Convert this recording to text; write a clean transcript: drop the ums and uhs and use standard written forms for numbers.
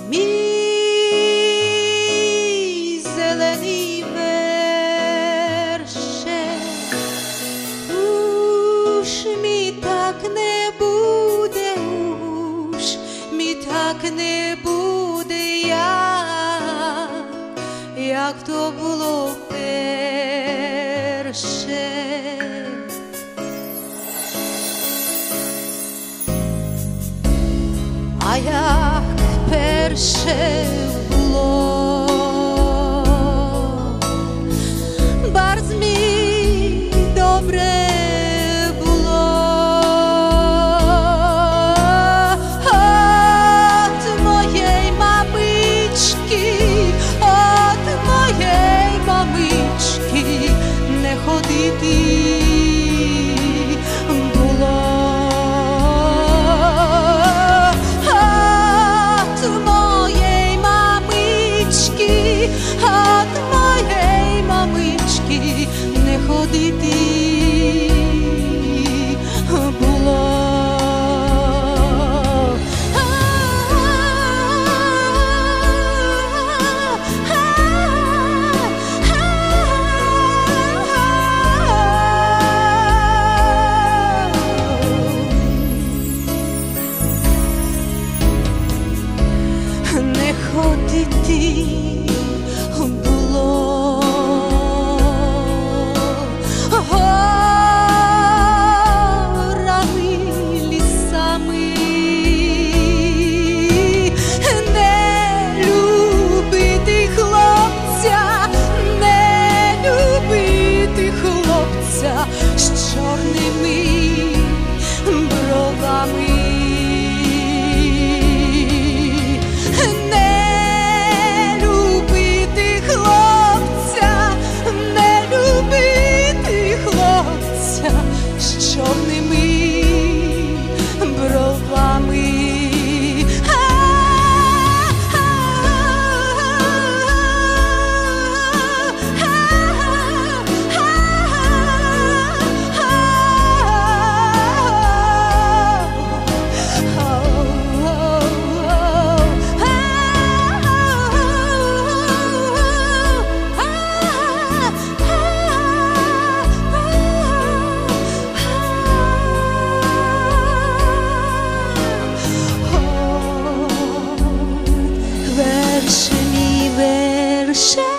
мій зелений верше, уж мій так не буде, уж мій так не буде, як то було перше. А як перше було, барз мій добре було, от моєї мамички, от моєї мамички не ходити було. От моєї мамички не ходити було. Не ходити було, горами, лісами, не любити хлопця, не любити хлопця з чорними бровами. З чорними бровами. Верше мій верше,